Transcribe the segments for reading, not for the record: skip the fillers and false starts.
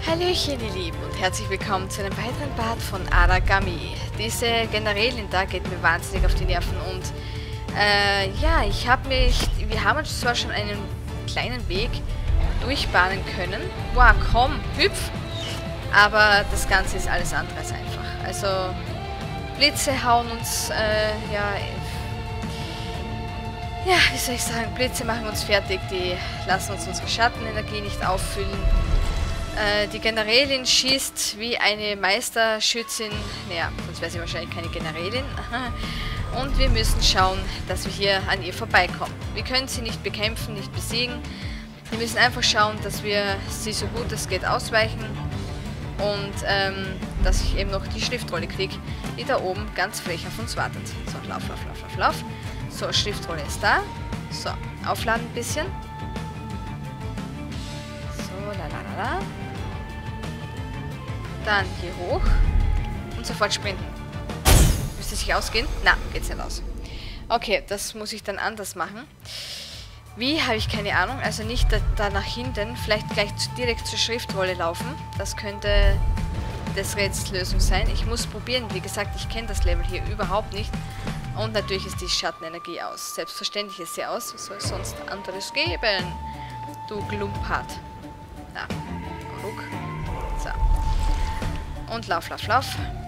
Hallöchen ihr Lieben und herzlich willkommen zu einem weiteren Part von Aragami. Diese Generälin da geht mir wahnsinnig auf die Nerven und ja, wir haben uns zwar schon einen kleinen Weg durchbahnen können. Wow, komm, hüpf! Aber das Ganze ist alles andere als einfach. Also Blitze hauen uns, wie soll ich sagen, Blitze machen uns fertig, die lassen uns unsere Schattenenergie nicht auffüllen. Die Generälin schießt wie eine Meisterschützin, naja, sonst wäre sie wahrscheinlich keine Generälin. Und wir müssen schauen, dass wir hier an ihr vorbeikommen. Wir können sie nicht bekämpfen, nicht besiegen. Wir müssen einfach schauen, dass wir sie so gut es geht ausweichen. Und dass ich eben noch die Schriftrolle kriege, die da oben ganz frech auf uns wartet. So, lauf, lauf, lauf, lauf, lauf. So, Schriftrolle ist da. So, aufladen ein bisschen. So, la. Dann hier hoch und sofort sprinten. Müsste sich ausgehen? Na, geht's nicht aus. Okay, das muss ich dann anders machen. Wie, habe ich keine Ahnung. Also nicht da nach hinten, vielleicht gleich direkt zur Schriftrolle laufen. Das könnte des Rätsels Lösung sein. Ich muss probieren. Wie gesagt, ich kenne das Level hier überhaupt nicht. Und natürlich ist die Schattenenergie aus. Selbstverständlich ist sie aus. Was soll es sonst anderes geben? Du Glumpart. Na, guck. So. Und lauf, lauf, lauf.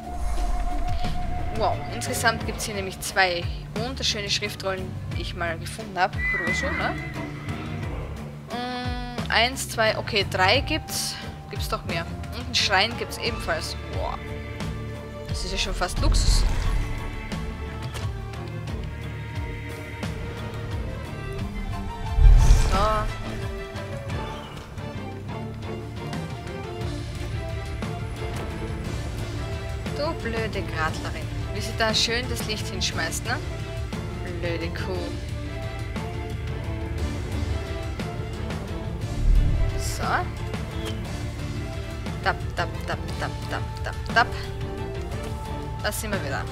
Wow, insgesamt gibt es hier nämlich zwei wunderschöne Schriftrollen, die ich mal gefunden habe. Kuroso, ne? 1, 2, okay, 3 gibt's. Gibt's doch mehr. Und einen Schrein gibt's ebenfalls. Wow. Das ist ja schon fast Luxus. So. Du blöde Gradlerin. Wie sie da schön das Licht hinschmeißt, ne? Blöde Kuh. So. Tap, tap, tap, tap, tap, tap, tap. Da sind wir wieder.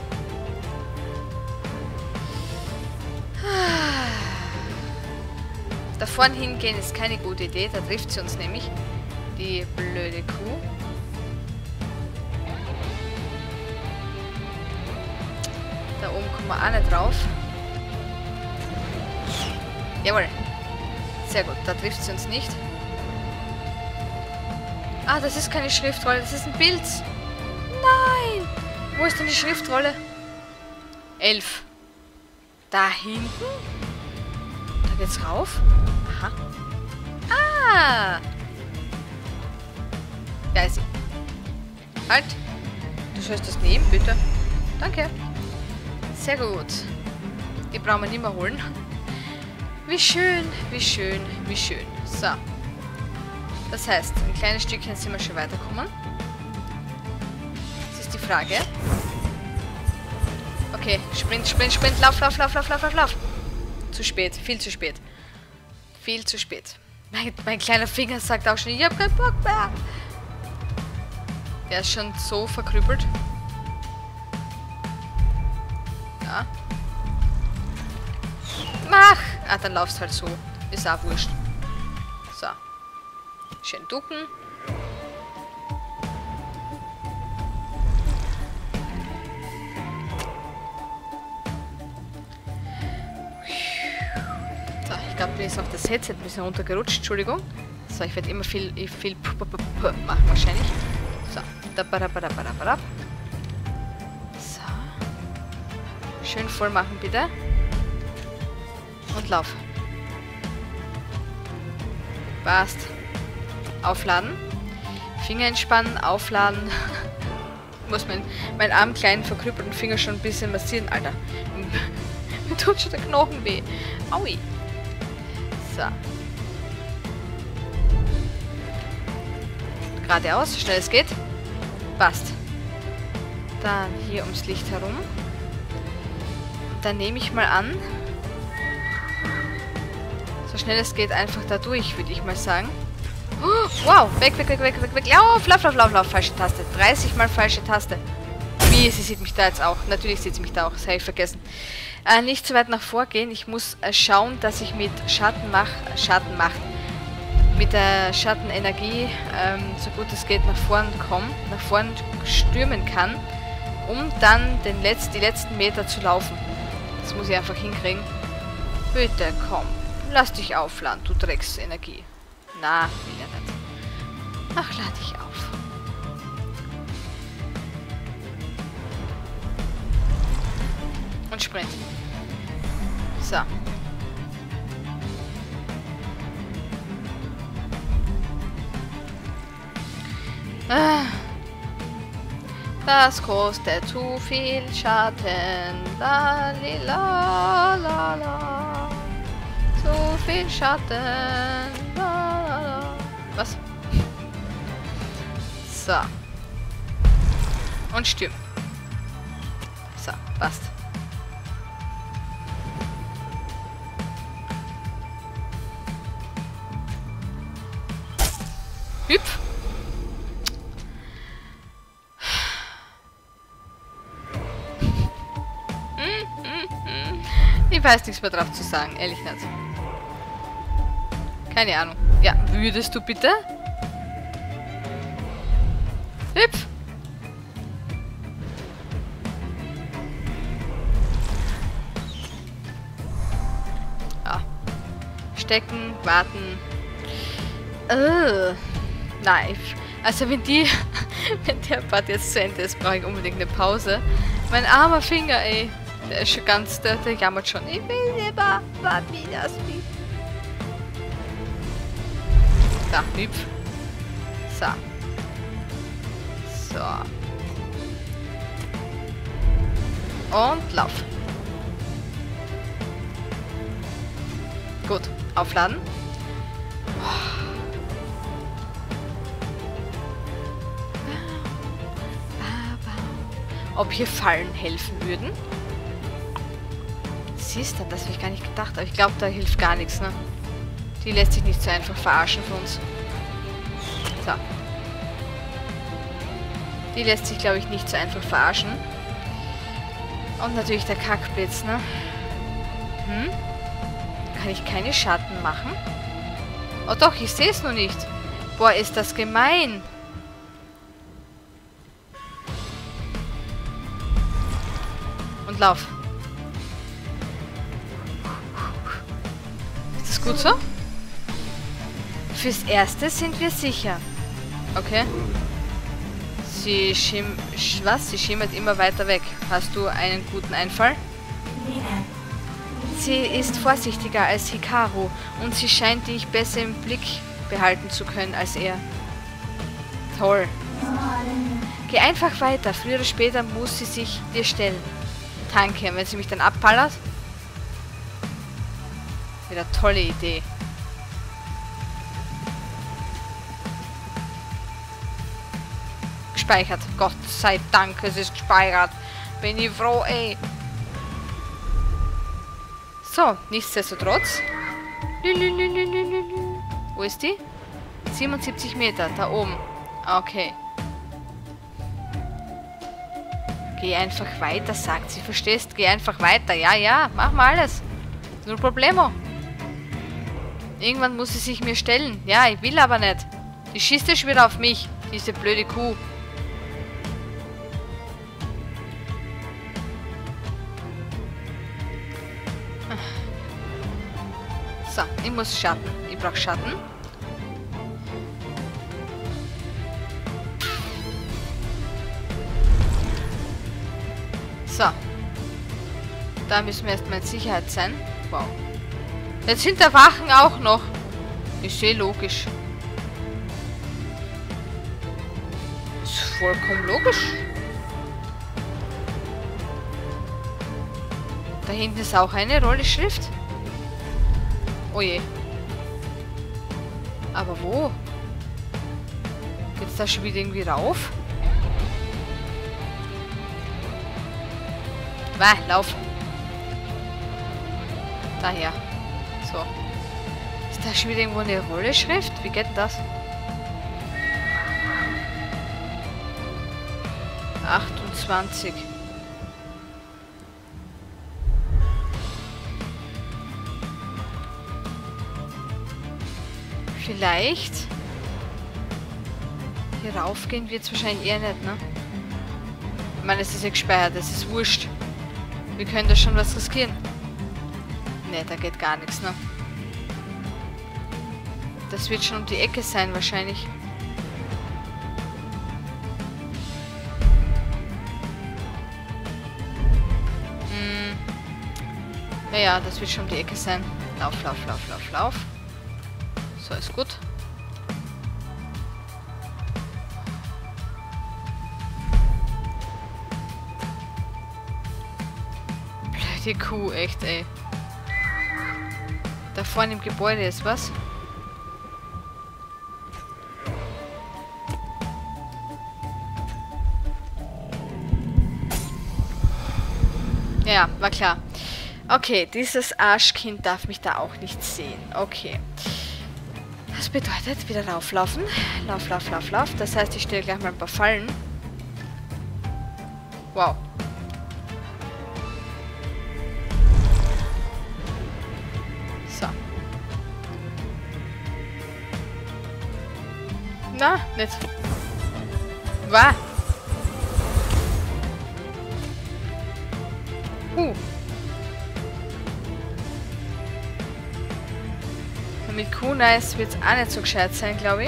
Da vorne hingehen ist keine gute Idee. Da trifft sie uns nämlich. Die blöde Kuh. Da oben kommen wir auch nicht drauf. Jawohl. Sehr gut, da trifft sie uns nicht. Ah, das ist keine Schriftrolle, das ist ein Pilz. Nein! Wo ist denn die Schriftrolle? 11. Da hinten? Da geht's rauf. Aha. Ah! Da ist sie. Halt! Du sollst das nehmen, bitte. Danke. Sehr gut. Die brauchen wir nicht mehr holen. Wie schön, wie schön, wie schön. So. Das heißt, ein kleines Stückchen sind wir schon weitergekommen. Das ist die Frage. Okay, Sprint, Sprint, Sprint, lauf, lauf, lauf, lauf, lauf, lauf, lauf. Zu spät, viel zu spät. Viel zu spät. Mein kleiner Finger sagt auch schon, ich hab keinen Bock mehr. Der ist schon so verkrüppelt. Ja. Mach! Ah, dann laufst halt so. Ist auch wurscht. So. Schön ducken. So, ich glaube, mir ist auch das Headset ein bisschen runtergerutscht. Entschuldigung. So, ich werde immer viel machen wahrscheinlich. So. So. Schön voll machen, bitte. Und lauf. Passt. Aufladen. Finger entspannen, aufladen. Ich muss meinen armen kleinen verkrüppelten Finger schon ein bisschen massieren, Alter. Mir tut schon der Knochen weh. Aui. So. Geradeaus, so schnell es geht. Passt. Dann hier ums Licht herum. Dann nehme ich mal an. So schnell es geht, einfach da durch, würde ich mal sagen. Oh, wow, weg, weg, weg, weg, weg, weg. Lauf, lauf, lauf, lauf, lauf. Falsche Taste. 30 mal falsche Taste. Wie, sie sieht mich da jetzt auch. Natürlich sieht sie mich da auch. Das habe ich vergessen. Nicht zu weit nach vorgehen. Ich muss schauen, dass ich mit Schattenmacht mit der Schattenenergie so gut es geht nach vorn kommen, nach vorn stürmen kann, um dann die letzten Meter zu laufen. Das muss ich einfach hinkriegen. Bitte, komm. Lass dich aufladen, du Drecksenergie. Na, will ja nicht. Ach, lad dich auf. Und Sprint. So. Das kostet zu viel Schatten. La, li, la, la, la. Zu viel Schatten. La, la, la. Was? So. Und Stimmen. So, passt. Hüpf. Ich weiß nichts mehr drauf zu sagen, ehrlich nicht. Keine Ahnung. Ja, würdest du bitte? Hüpf! Ja. Stecken, warten. Nein. Also wenn der Part jetzt zu Ende ist, brauche ich unbedingt eine Pause. Mein armer Finger, ey. Der ist schon ganz, der jammert schon. Ich will lieber, wie das wie. Da, hüpf. So. So. Und lauf. Gut, aufladen. Ob hier Fallen helfen würden? Siehst du, das habe ich gar nicht gedacht. Aber ich glaube, da hilft gar nichts, ne? Die lässt sich nicht so einfach verarschen für uns. So. Die lässt sich, glaube ich, nicht so einfach verarschen. Und natürlich der Kackblitz, ne? Kann ich keine Schatten machen? Oh doch, ich sehe es noch nicht. Boah, ist das gemein. Und lauf. Ist das gut so? Fürs Erste sind wir sicher. Okay. Sie schimmert immer weiter weg. Hast du einen guten Einfall? Sie ist vorsichtiger als Hikaru und sie scheint dich besser im Blick behalten zu können als er. Toll. Geh einfach weiter. Früher oder später muss sie sich dir stellen. Danke. Und wenn sie mich dann abballert? Wieder tolle Idee. Gespeichert. Gott sei Dank, es ist gespeichert. Bin ich froh, ey. So, nichtsdestotrotz. Wo ist die? 77 Meter, da oben. Okay. Geh einfach weiter, sagt sie. Verstehst? Geh einfach weiter. Ja, ja, mach mal alles. Null Problemo. Irgendwann muss sie sich mir stellen. Ja, ich will aber nicht. Die schießt ja schon wieder auf mich, diese blöde Kuh. So, ich muss Schatten. Ich brauche Schatten. So. Da müssen wir erstmal in Sicherheit sein. Wow. Jetzt sind der Wachen auch noch. Ist eh logisch. Ist vollkommen logisch. Da hinten ist auch eine Rolle Schrift. Oh je. Aber wo? Geht's da schon wieder irgendwie rauf? Lauf. Daher. So. Ist da schon wieder irgendwo eine Rolle-Schrift? Wie geht denn das? 28. Vielleicht. Hier raufgehen wird es wahrscheinlich eher nicht, ne? Ich meine, es ist ja gespeichert, das ist wurscht. Wir können da schon was riskieren. Ne, da geht gar nichts, ne? Das wird schon um die Ecke sein, wahrscheinlich. Ja, das wird schon um die Ecke sein. Lauf, lauf, lauf, lauf, lauf. So, ist gut. Blöde Kuh, echt, ey. Da vorne im Gebäude ist was. Ja, war klar. Okay, dieses Arschkind darf mich da auch nicht sehen. Okay. Das bedeutet, wieder rauflaufen. Lauf, lauf, lauf, lauf. Das heißt, ich stelle gleich mal ein paar Fallen. Wow. So. Na, nicht. Was? Mit Kunais wird es auch nicht so gescheit sein, glaube ich.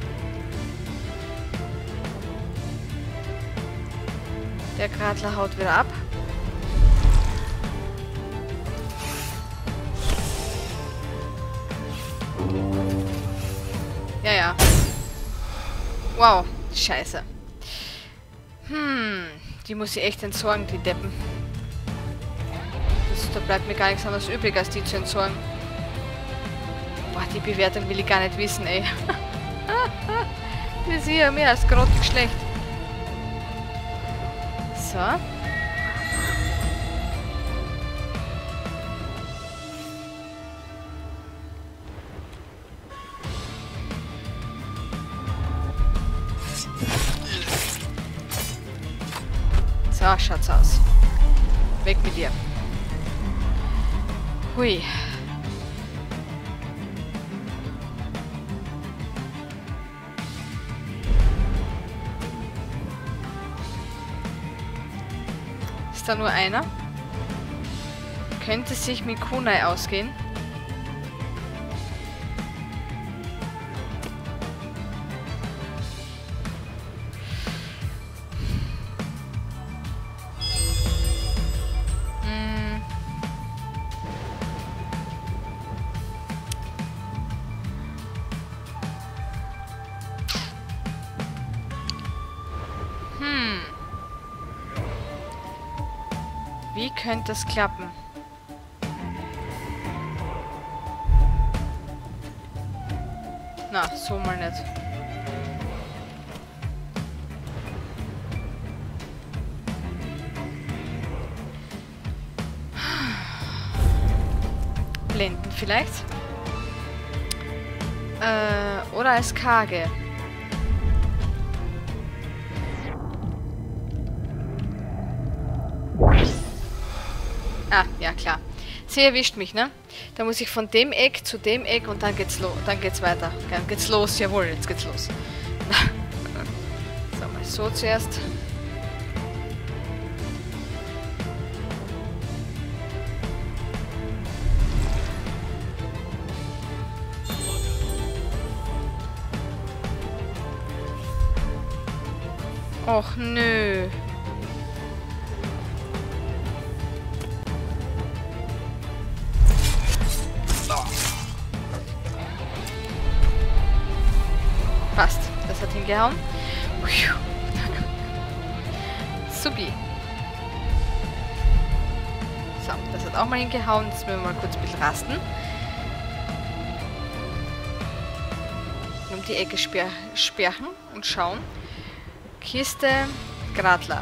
Der Gradler haut wieder ab. Ja, ja. Wow, scheiße. Die muss ich echt entsorgen, die Deppen. Da bleibt mir gar nichts anderes übrig, als die zu entsorgen. Boah, die Bewertung will ich gar nicht wissen, ey. Das ist hier mehr als grottig schlecht. So. So schaut's aus. Weg mit dir. Hui. Ist da nur einer? Könnte sich mit Kunai ausgehen? Wie könnte es klappen? Na, so mal nicht. Blenden vielleicht? Oder als Kage. Ah, ja klar. Sie erwischt mich, ne? Da muss ich von dem Eck zu dem Eck und dann geht's los. Dann geht's weiter. Dann geht's los, jawohl, jetzt geht's los. So, mal so zuerst. Och, nö. Passt. Das hat hingehauen. Supi. So, das hat auch mal hingehauen. Jetzt müssen wir mal kurz ein bisschen rasten. Um die Ecke sperren und schauen. Kiste, Gradler.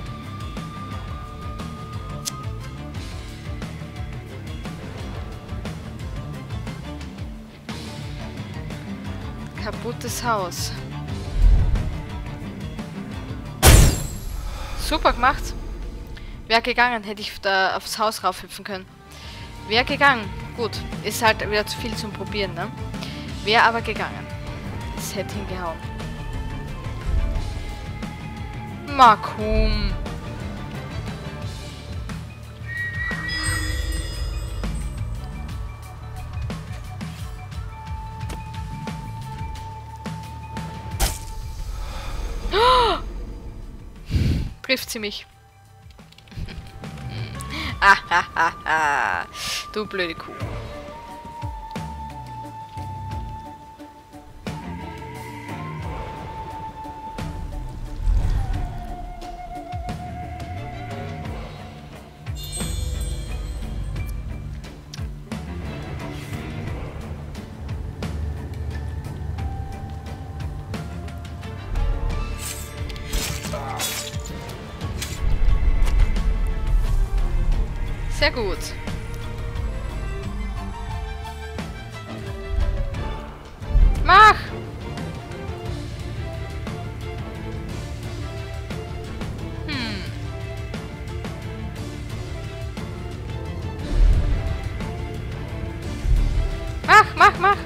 Kaputtes Haus. Super gemacht. Wäre gegangen, hätte ich da aufs Haus raufhüpfen können. Wäre gegangen. Gut, ist halt wieder zu viel zum Probieren, ne? Wäre aber gegangen. das hätte hingehauen. Ma komm. Oh! Trifft sie mich. Du blöde Kuh. Sehr gut. Mach! Mach!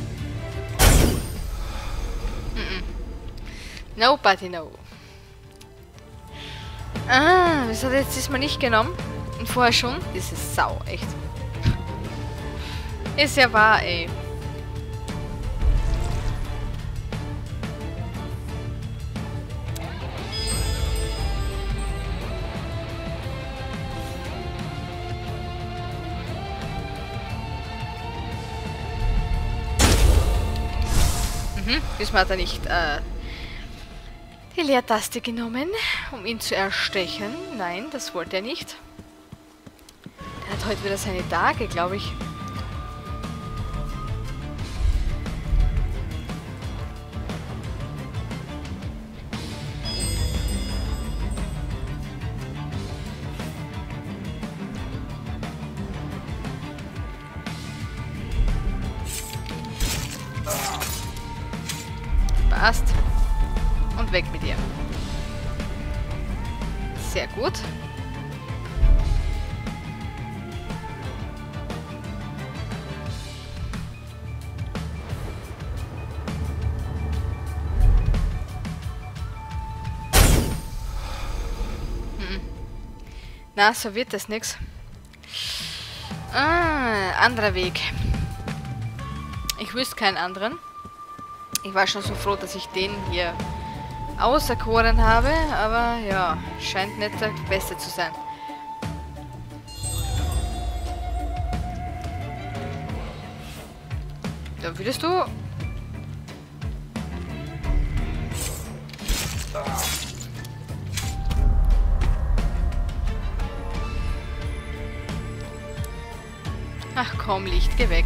Nobody know. Ah, das hat jetzt diesmal nicht genommen. Und vorher schon? Diese Sau, echt. Ist ja wahr, ey. Diesmal hat er nicht die Leertaste genommen, um ihn zu erstechen. Nein, das wollte er nicht. Er hat heute wieder seine Tage, glaube ich. Passt. Und weg mit ihr. Sehr gut. Na, so wird das nix. Ah, anderer Weg. Ich wüsste keinen anderen. Ich war schon so froh, dass ich den hier auserkoren habe, aber ja, scheint nicht der Beste zu sein. Da würdest du... Ach komm, Licht, geh weg.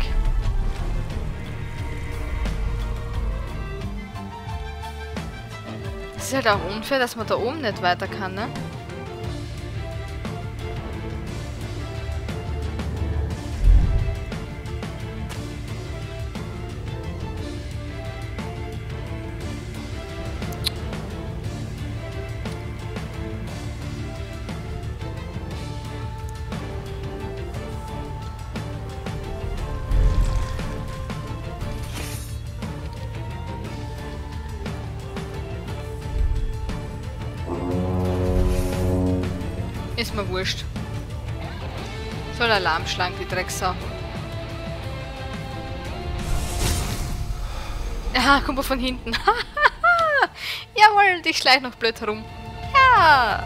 Es ist halt auch unfair, dass man da oben nicht weiter kann, ne? Ist mir wurscht. Soll Alarm schlagen, die Drecksau. Ja, komm mal von hinten. Jawohl, ich schleich noch blöd herum. Ja.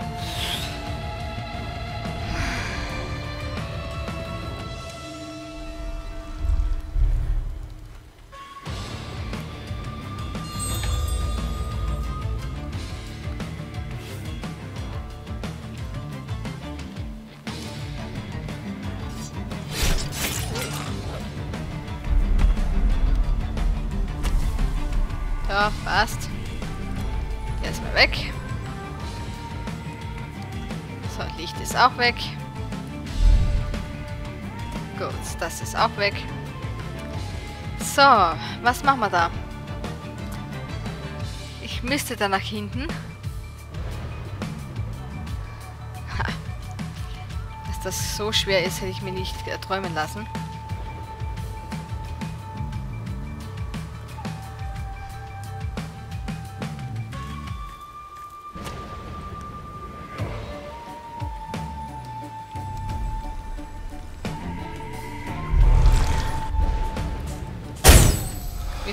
Ja, passt. Der ist mal weg. So, Licht ist auch weg. Gut, das ist auch weg. So, was machen wir da? Ich müsste da nach hinten. Ha. Dass das so schwer ist, hätte ich mir nicht träumen lassen.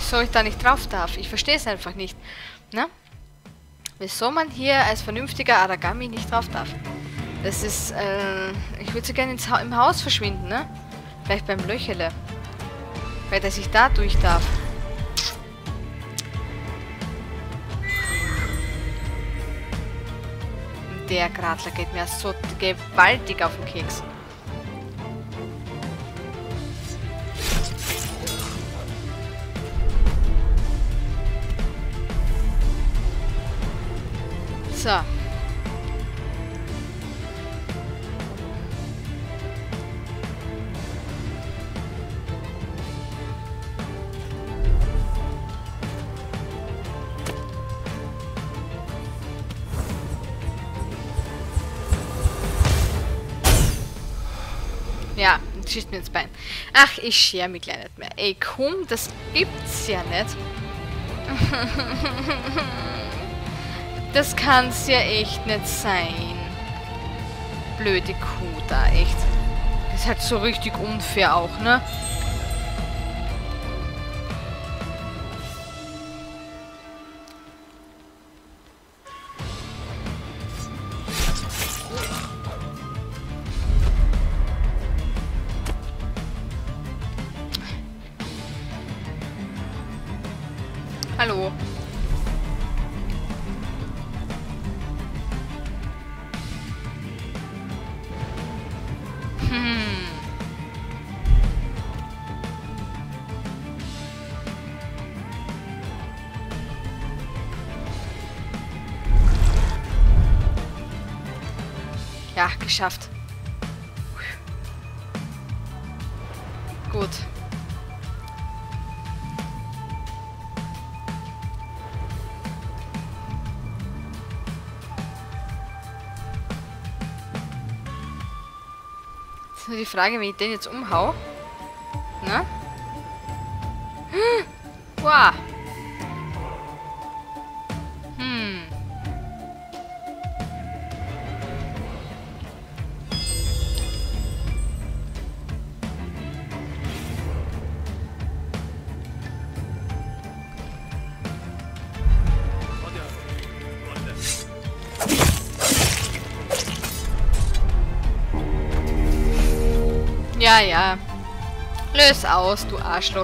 wieso ich da nicht drauf darf. Ich verstehe es einfach nicht. Ne? Wieso man hier als vernünftiger Aragami nicht drauf darf. Das ist, ich würde so gerne im Haus verschwinden, ne? Vielleicht beim Löchele. Weil dass ich da durch darf. Der Gradler geht mir so gewaltig auf den Keks. So. Ja, schießt mir ins Bein. Ach, ich scher mich gleich nicht mehr. Ey, komm, das gibt's ja nicht. Das kann's ja echt nicht sein. Blöde Kuh da, echt. Das ist halt so richtig unfair auch, ne? Hallo. Ja, geschafft. Gut. Ist nur die Frage, wenn ich den jetzt umhau. Ne? Wow. Ja, ja. Löse aus, du Arschloch.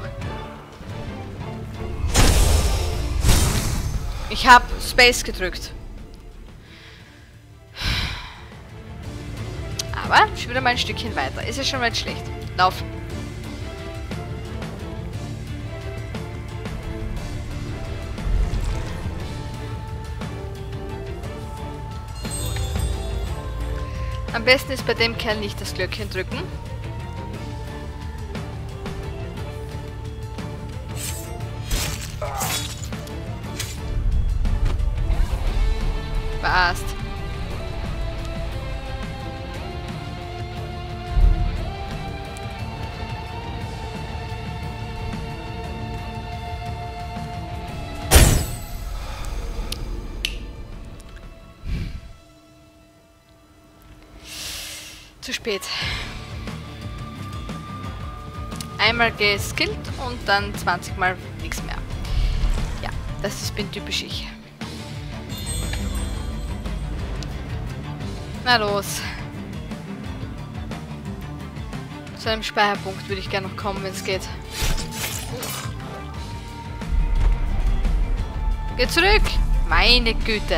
Ich hab Space gedrückt. Aber schon wieder mal ein Stückchen weiter. Ist ja schon mal schlecht. Lauf. Am besten ist bei dem Kerl nicht das Glöckchen drücken. Passt. Zu spät. Einmal geskillt und dann 20 Mal nichts mehr. Ja, bin typisch ich. Na los. Zu einem Speicherpunkt würde ich gerne noch kommen, wenn es geht. Geh zurück! Meine Güte!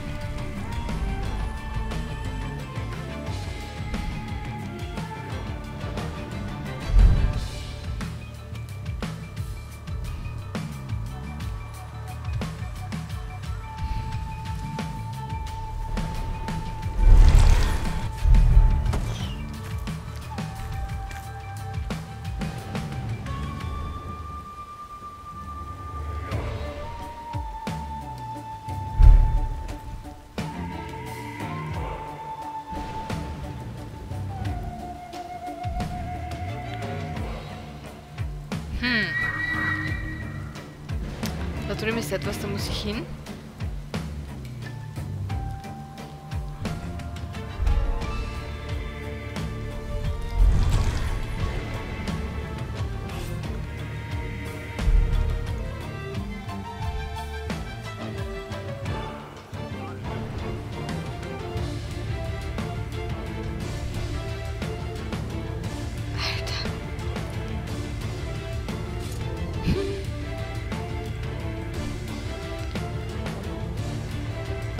Da drüben ist etwas, da muss ich hin.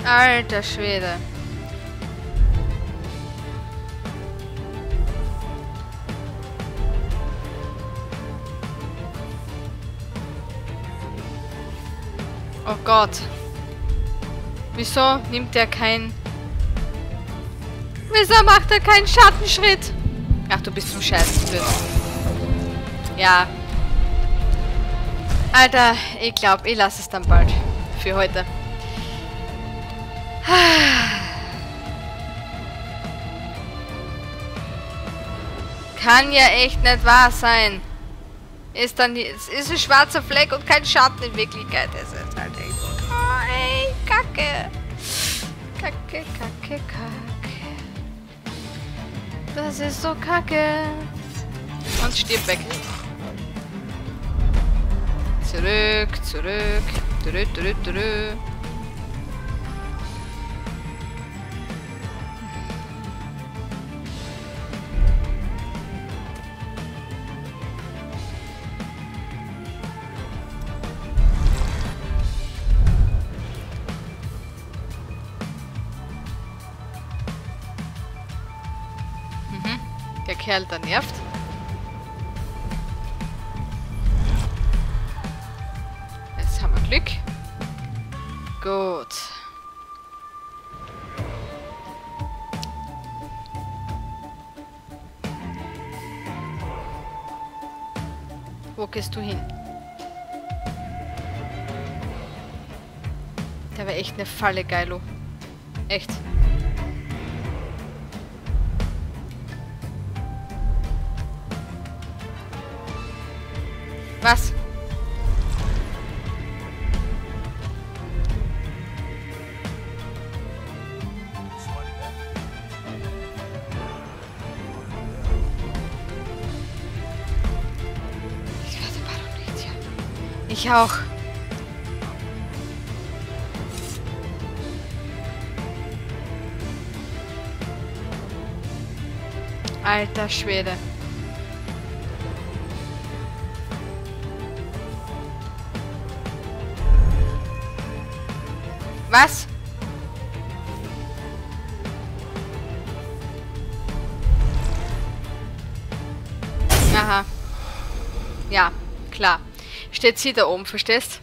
Alter Schwede. Oh Gott. Wieso nimmt er kein... Wieso macht er keinen Schattenschritt? Ach, du bist zum Scheißen blöd. Ja. Alter, ich glaube, ich lasse es dann bald. Für heute. Kann ja echt nicht wahr sein. Ist dann es ist ein schwarzer Fleck und kein Schatten in Wirklichkeit. Es ist halt echt so. Oh, ey, Kacke. Kacke, Kacke, Kacke. Das ist so kacke. Und stirb weg. Zurück, zurück. Dürü, dürü, dürü. Der Kerl da nervt. Jetzt haben wir Glück. Gut. Wo gehst du hin? Der war echt eine Falle, Geilo. Echt. Was? Ich werde paranoid. Ich auch. Alter Schwede. Was? Aha. Ja, klar. Steht sie da oben, verstehst?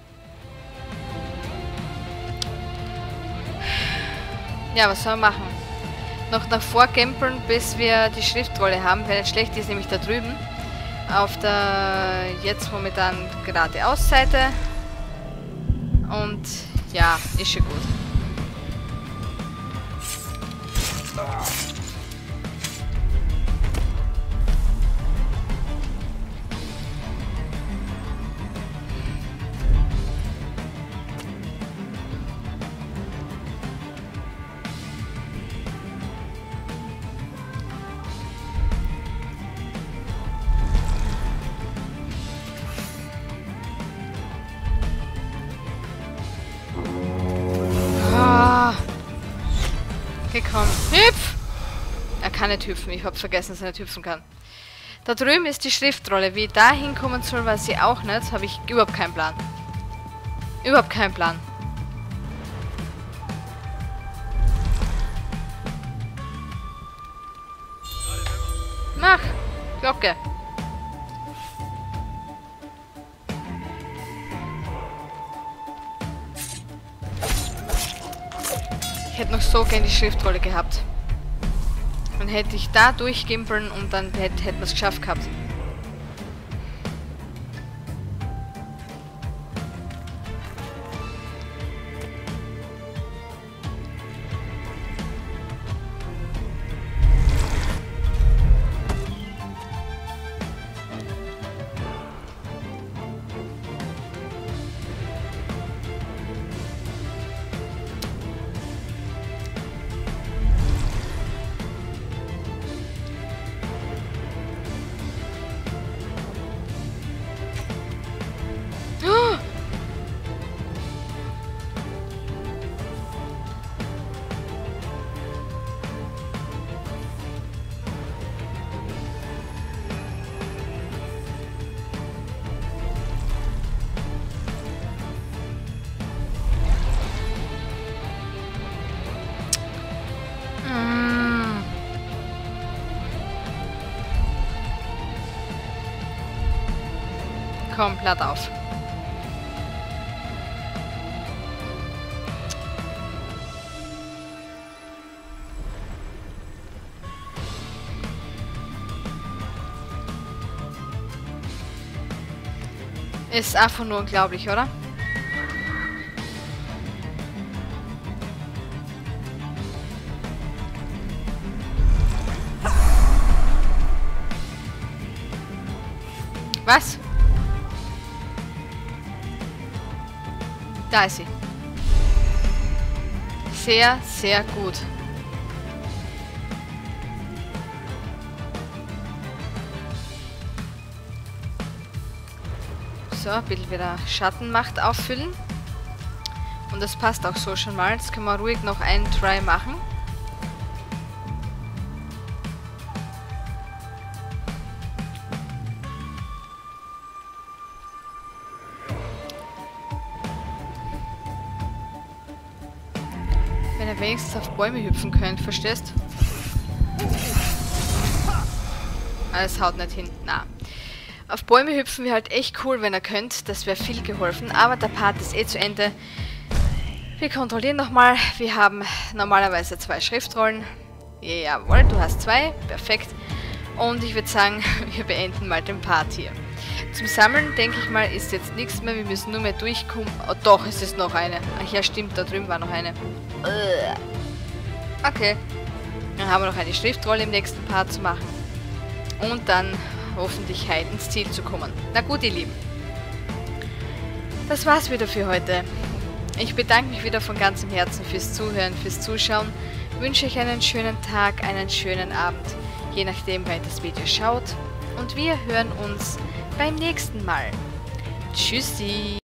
Ja, was soll man machen? Noch nach vorgempeln, bis wir die Schriftrolle haben. Wäre nicht schlecht, die ist nämlich da drüben. Auf der jetzt momentan geradeaus Seite. Und ja, ist schon gut. Okay, komm. Hüpf! Er kann nicht hüpfen. Ich hab's vergessen, dass er nicht hüpfen kann. Da drüben ist die Schriftrolle. Wie ich da hinkommen soll, weiß ich auch nicht. Habe ich überhaupt keinen Plan. Überhaupt keinen Plan. Mach! Glocke! Ich hätte noch so gern die Schriftrolle gehabt. Dann hätte ich da durchgimpeln und dann hätten wir es geschafft gehabt. komplett auf. Ist einfach nur unglaublich, oder? Was? Da ist sie. Sehr, sehr gut. So, ein bisschen wieder Schattenmacht auffüllen. Und das passt auch so schon mal. Jetzt können wir ruhig noch einen Try machen. Wenn ihr wenigstens auf Bäume hüpfen könnt, verstehst? Alles haut nicht hin. Na. Auf Bäume hüpfen wäre halt echt cool, wenn ihr könnt. Das wäre viel geholfen. Aber der Part ist eh zu Ende. Wir kontrollieren nochmal. Wir haben normalerweise 2 Schriftrollen. Jawohl, du hast 2. Perfekt. Und ich würde sagen, wir beenden mal den Part hier. Zum Sammeln, denke ich mal, ist jetzt nichts mehr. Wir müssen nur mehr durchkommen. Oh doch, es ist noch eine. Ach ja, stimmt, da drüben war noch eine. Okay. Dann haben wir noch eine Schriftrolle im nächsten Part zu machen. Und dann hoffentlich heil ins Ziel zu kommen. Na gut, ihr Lieben. Das war's wieder für heute. Ich bedanke mich wieder von ganzem Herzen fürs Zuhören, fürs Zuschauen. Wünsche euch einen schönen Tag, einen schönen Abend, je nachdem, wer das Video schaut. Und wir hören uns beim nächsten Mal. Tschüssi!